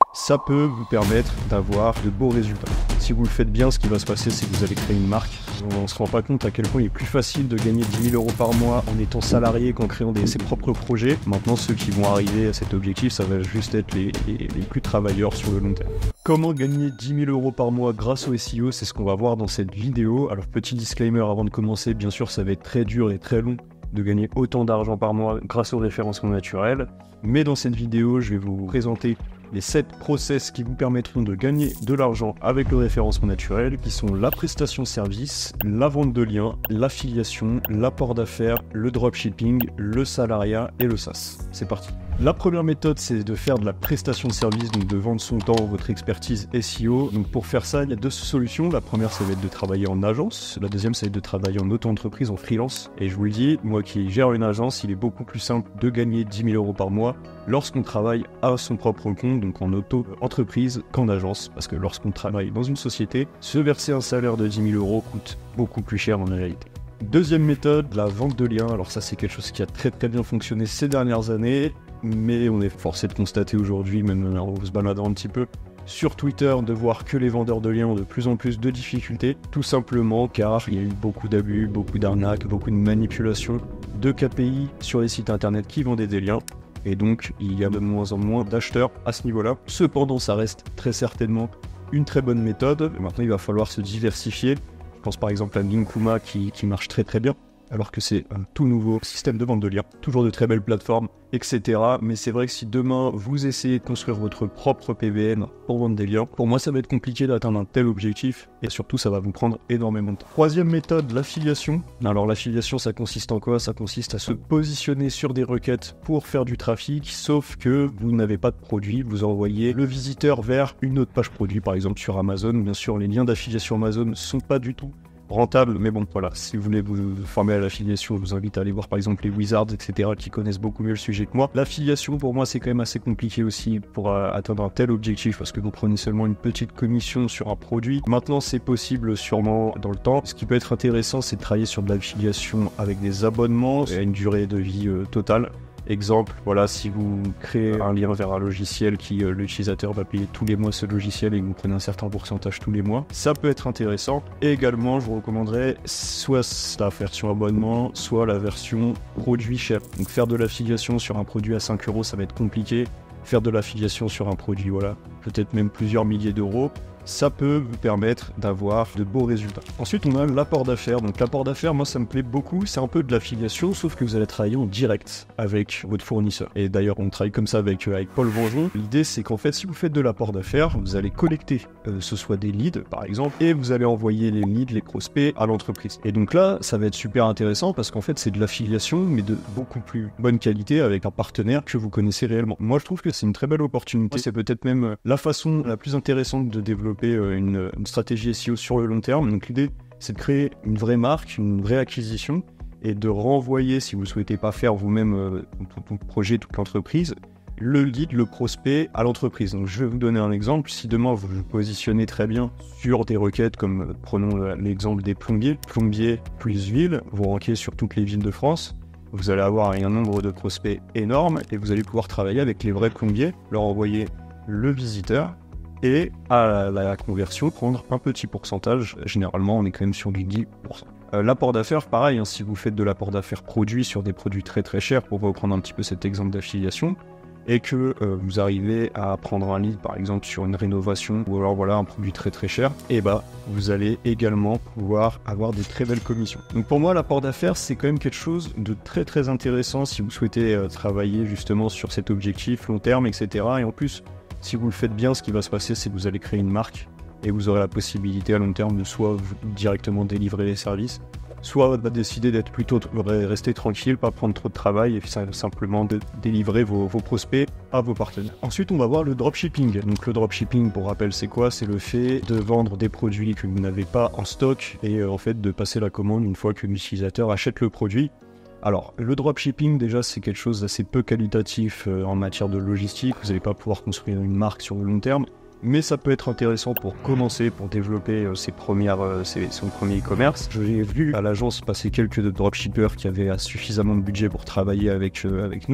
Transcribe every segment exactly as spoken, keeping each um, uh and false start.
ça peut vous permettre d'avoir de beaux résultats. Si vous le faites bien, ce qui va se passer, c'est que vous allez créer une marque. On ne se rend pas compte à quel point il est plus facile de gagner dix mille euros par mois en étant salarié qu'en créant des, ses propres projets. Maintenant, ceux qui vont arriver à cet objectif, ça va juste être les, les, les plus travailleurs sur le long terme. Comment gagner dix mille euros par mois grâce au S E O, c'est ce qu'on va voir dans cette vidéo. Alors, petit disclaimer avant de commencer, bien sûr, ça va être très dur et très long de gagner autant d'argent par mois grâce au référencement naturel. Mais dans cette vidéo, je vais vous présenter les sept process qui vous permettront de gagner de l'argent avec le référencement naturel, qui sont la prestation de service, la vente de liens, l'affiliation, l'apport d'affaires, le dropshipping, le salariat et le SaaS. C'est parti. La première méthode, c'est de faire de la prestation de service, donc de vendre son temps, votre expertise S E O. Donc pour faire ça, il y a deux solutions. La première, ça va être de travailler en agence. La deuxième, ça va être de travailler en auto-entreprise, en freelance. Et je vous le dis, moi qui gère une agence, il est beaucoup plus simple de gagner dix mille euros par mois lorsqu'on travaille à son propre compte, donc en auto-entreprise, qu'en agence. Parce que lorsqu'on travaille dans une société, se verser un salaire de dix mille euros coûte beaucoup plus cher en réalité. Deuxième méthode, la vente de liens. Alors ça, c'est quelque chose qui a très très bien fonctionné ces dernières années. Mais on est forcé de constater aujourd'hui, même en se baladant un petit peu sur Twitter, de voir que les vendeurs de liens ont de plus en plus de difficultés, tout simplement car il y a eu beaucoup d'abus, beaucoup d'arnaques, beaucoup de manipulations de K P I sur les sites internet qui vendaient des liens, et donc il y a de moins en moins d'acheteurs à ce niveau-là. Cependant, ça reste très certainement une très bonne méthode. Maintenant, il va falloir se diversifier. Je pense par exemple à Linkuma qui, qui marche très très bien, alors que c'est un tout nouveau système de vente de liens, toujours de très belles plateformes, et cetera. Mais c'est vrai que si demain, vous essayez de construire votre propre P V N pour vendre des liens, pour moi, ça va être compliqué d'atteindre un tel objectif, et surtout, ça va vous prendre énormément de temps. Troisième méthode, l'affiliation. Alors, l'affiliation, ça consiste en quoi? Ça consiste à se positionner sur des requêtes pour faire du trafic, sauf que vous n'avez pas de produit, vous envoyez le visiteur vers une autre page produit, par exemple sur Amazon. Bien sûr, les liens d'affiliation Amazon ne sont pas du tout rentable, mais bon, voilà, si vous voulez vous former à l'affiliation, je vous invite à aller voir par exemple les Wizards, et cetera, qui connaissent beaucoup mieux le sujet que moi. L'affiliation, pour moi, c'est quand même assez compliqué aussi pour euh, atteindre un tel objectif, parce que vous prenez seulement une petite commission sur un produit. Maintenant, c'est possible sûrement dans le temps. Ce qui peut être intéressant, c'est de travailler sur de l'affiliation avec des abonnements et une durée de vie euh, totale. Exemple, voilà, si vous créez un lien vers un logiciel qui euh, l'utilisateur va payer tous les mois ce logiciel et que vous prenez un certain pourcentage tous les mois, ça peut être intéressant. Et également, je vous recommanderais soit la version abonnement, soit la version produit cher. Donc faire de l'affiliation sur un produit à cinq euros, ça va être compliqué. Faire de l'affiliation sur un produit, voilà, peut-être même plusieurs milliers d'euros, ça peut vous permettre d'avoir de beaux résultats. Ensuite, on a l'apport d'affaires. Donc l'apport d'affaires, moi, ça me plaît beaucoup. C'est un peu de l'affiliation, sauf que vous allez travailler en direct avec votre fournisseur. Et d'ailleurs, on travaille comme ça avec, euh, avec Paul Vengeon. L'idée, c'est qu'en fait, si vous faites de l'apport d'affaires, vous allez collecter, euh, ce soit des leads, par exemple, et vous allez envoyer les leads, les prospects à l'entreprise. Et donc là, ça va être super intéressant parce qu'en fait, c'est de l'affiliation, mais de beaucoup plus bonne qualité avec un partenaire que vous connaissez réellement. Moi, je trouve que c'est une très belle opportunité. C'est peut-être même la façon la plus intéressante de développer Une, une stratégie S E O sur le long terme. Donc l'idée, c'est de créer une vraie marque, une vraie acquisition et de renvoyer, si vous ne souhaitez pas faire vous-même euh, tout, tout le projet, toute l'entreprise, le lead, le prospect à l'entreprise. Donc je vais vous donner un exemple. Si demain vous vous positionnez très bien sur des requêtes comme, euh, prenons l'exemple des plombiers, plombier plus ville, vous rankez sur toutes les villes de France, vous allez avoir un nombre de prospects énorme et vous allez pouvoir travailler avec les vrais plombiers, leur envoyer le visiteur et à la, la conversion, prendre un petit pourcentage. Généralement, on est quand même sur du dix pour cent. Euh, l'apport d'affaires, pareil, hein, si vous faites de l'apport d'affaires produit sur des produits très très chers, pour reprendre un petit peu cet exemple d'affiliation, et que euh, vous arrivez à prendre un lead, par exemple, sur une rénovation, ou alors voilà, un produit très très cher, et bah, vous allez également pouvoir avoir des très belles commissions. Donc pour moi, l'apport d'affaires, c'est quand même quelque chose de très très intéressant si vous souhaitez euh, travailler justement sur cet objectif long terme, et cetera. Et en plus, si vous le faites bien, ce qui va se passer, c'est que vous allez créer une marque et vous aurez la possibilité à long terme de soit directement délivrer les services, soit bah, décider d'être plutôt rester tranquille, pas prendre trop de travail et simplement de délivrer vos, vos prospects à vos partenaires. Ensuite, on va voir le dropshipping. Donc le dropshipping, pour rappel, c'est quoi? C'est le fait de vendre des produits que vous n'avez pas en stock et euh, en fait de passer la commande une fois que l'utilisateur achète le produit. Alors, le dropshipping, déjà, c'est quelque chose d'assez peu qualitatif euh, en matière de logistique. Vous n'allez pas pouvoir construire une marque sur le long terme, mais ça peut être intéressant pour commencer, pour développer euh, ses premières, euh, ses, son premier e-commerce. J'ai vu à l'agence passer quelques dropshippers qui avaient suffisamment de budget pour travailler avec, euh, avec nous.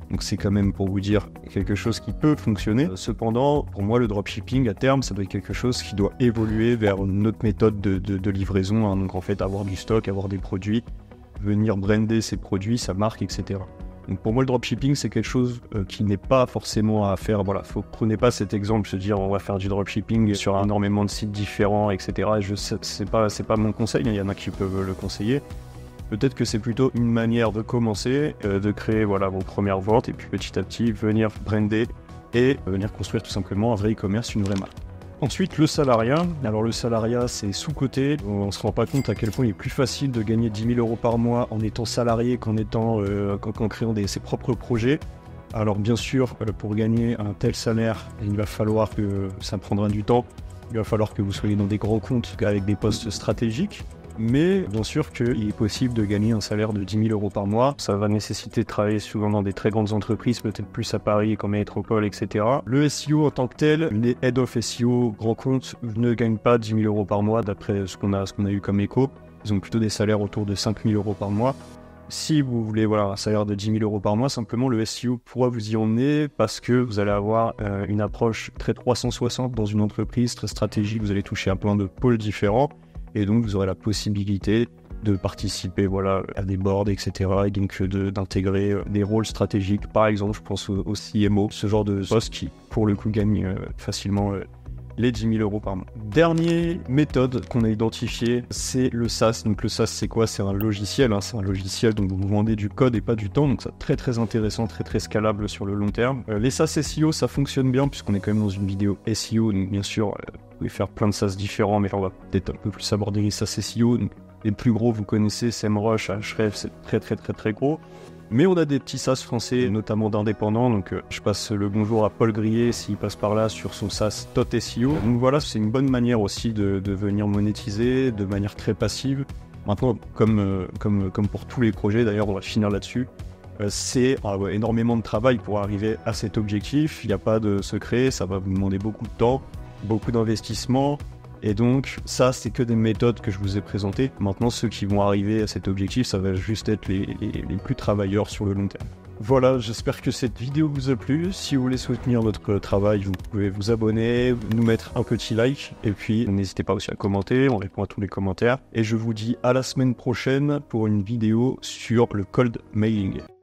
Donc c'est quand même, pour vous dire, quelque chose qui peut fonctionner. Cependant, pour moi, le dropshipping, à terme, ça doit être quelque chose qui doit évoluer vers une autre méthode de, de, de livraison. Hein. Donc en fait, avoir du stock, avoir des produits, venir brander ses produits, sa marque, et cetera. Donc pour moi, le dropshipping, c'est quelque chose euh, qui n'est pas forcément à faire. Voilà, faut, prenez pas cet exemple, se dire on va faire du dropshipping sur énormément de sites différents, et cetera. Et je sais, c'est pas, c'est pas mon conseil, il y en a qui peuvent le conseiller. Peut-être que c'est plutôt une manière de commencer, euh, de créer voilà, vos premières ventes et puis petit à petit venir brander et euh, venir construire tout simplement un vrai e-commerce, une vraie marque. Ensuite, le salariat. Alors le salariat, c'est sous-coté. On ne se rend pas compte à quel point il est plus facile de gagner dix mille euros par mois en étant salarié qu'en étant, euh, qu'en créant des, ses propres projets. Alors bien sûr, euh, pour gagner un tel salaire, il va falloir que ça prendra du temps. Il va falloir que vous soyez dans des grands comptes avec des postes stratégiques. Mais bien sûr qu'il est possible de gagner un salaire de dix mille euros par mois. Ça va nécessiter de travailler souvent dans des très grandes entreprises, peut-être plus à Paris qu'en métropole, et cetera. Le S E O en tant que tel, les head of S E O grands comptes ne gagnent pas dix mille euros par mois d'après ce qu'on a, ce qu'on a eu comme écho. Ils ont plutôt des salaires autour de cinq mille euros par mois. Si vous voulez voilà, un salaire de dix mille euros par mois, simplement le S E O pourra vous y emmener parce que vous allez avoir euh, une approche très trois cent soixante dans une entreprise, très stratégique. Vous allez toucher à plein de pôles différents. Et donc, vous aurez la possibilité de participer voilà, à des boards, et cetera. Et donc, de, d'intégrer des rôles stratégiques. Par exemple, je pense au, au C M O, ce genre de poste qui, pour le coup, gagne euh, facilement euh, les dix mille euros par mois. Dernière méthode qu'on a identifiée, c'est le SaaS. Donc, le SaaS, c'est quoi? C'est un logiciel. Hein, c'est un logiciel dont vous vendez du code et pas du temps. Donc, c'est très, très intéressant, très, très scalable sur le long terme. Euh, les SaaS S E O, ça fonctionne bien puisqu'on est quand même dans une vidéo S E O. Donc, bien sûr... Euh, Vous pouvez faire plein de SaaS différents, mais là, on va peut-être un peu plus aborder les SaaS S E O. Donc, les plus gros, vous connaissez, SEMrush, Ahrefs, c'est très très très très gros. Mais on a des petits SaaS français, notamment d'indépendants. Donc, euh, je passe le bonjour à Paul Grillet s'il passe par là sur son SaaS Tot S E O. Donc voilà, c'est une bonne manière aussi de, de venir monétiser de manière très passive. Maintenant, comme, euh, comme, comme pour tous les projets, d'ailleurs, on va finir là-dessus. Euh, c'est ah ouais, énormément de travail pour arriver à cet objectif. Il n'y a pas de secret, ça va vous demander beaucoup de temps, beaucoup d'investissement, et donc ça c'est que des méthodes que je vous ai présentées. Maintenant, ceux qui vont arriver à cet objectif, ça va juste être les, les, les plus travailleurs sur le long terme. Voilà, j'espère que cette vidéo vous a plu. Si vous voulez soutenir notre travail, vous pouvez vous abonner, nous mettre un petit like, et puis n'hésitez pas aussi à commenter, on répond à tous les commentaires. Et je vous dis à la semaine prochaine pour une vidéo sur le cold mailing.